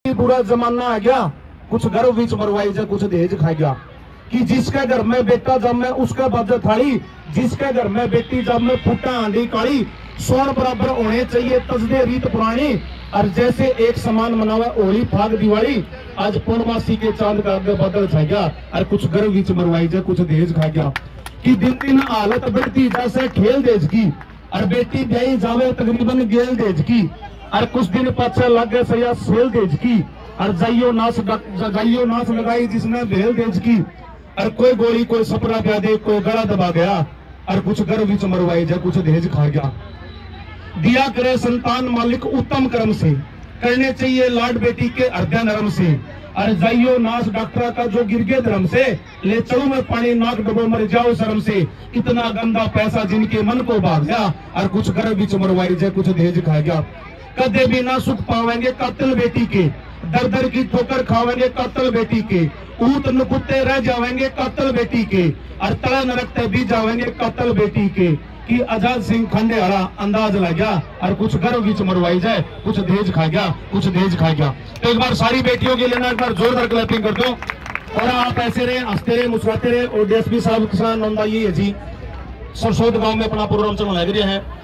बुरा जमाना आ गया, कुछ गर्व बीच मरवाई जा, कुछ दहेज खा गया। कि जिसके घर में बेटा जब में उसका बज थाली, जिसके घर में बेटी जब में फुटा आंधी काली, सोन बराबर होने चाहिए तजदे रीत पुरानी। और जैसे एक समान मनावा होली फाग दिवाली, आज पूर्णमासी के चांद का आगे बदल छा गया। और कुछ गर्व बीच मरवाई जा, कुछ दहेज खा गया। कि दिन दिन हालत बढ़ती जैसे खेल देज की, और बेटी ब्याई जावे तकरीबन गेल देज की। और कुछ दिन पाछे लग गए सया सेल देज की, और जाइयो नाश लगाई जिसने भेल देज की। और कोई गोली कोई सपना प्या दे, कोई गला दबा गया। और कुछ गर्व बीच मरवाई जा, कुछ दहेज खा गया। दिया करे संतान मालिक उत्तम कर्म से, करने चाहिए लाड बेटी के हृदय नरम से। और जाइयो नाश डॉक्टर का जो गिर गए धर्म से, ले चलो में पानी नाक डबो मर जाओ शर्म से। इतना गंदा पैसा जिनके मन को भाग गया। और कुछ गर्व बीच मरवाई जा, कुछ दहेज खा गया। कदे भी ना सुख पावेंगे कातिल बेटी के, दर दर की ठोकर खावेंगे कातिल बेटी के। ऊत नुकुत्ते रह जावेंगे कातिल बेटी के, और तले नरकते भी जावेंगे कातिल बेटी के। कि आजाद सिंह खंडे हरा अंदाज लग गया। और कुछ गर्व बीच मरवाई जाए, कुछ दहेज खा गया, कुछ दहेज खा गया। तो एक बार सारी बेटियों के लिए ना एक बार जोरदार क्लैपिंग कर दो। और आप ऐसे रहे, हंसते रहे, मुस्कुराते रहे। और डीएसपी साहब किसान नंदा ये है जी सरसोद गांव में अपना प्रोग्राम चलने लग रहा है।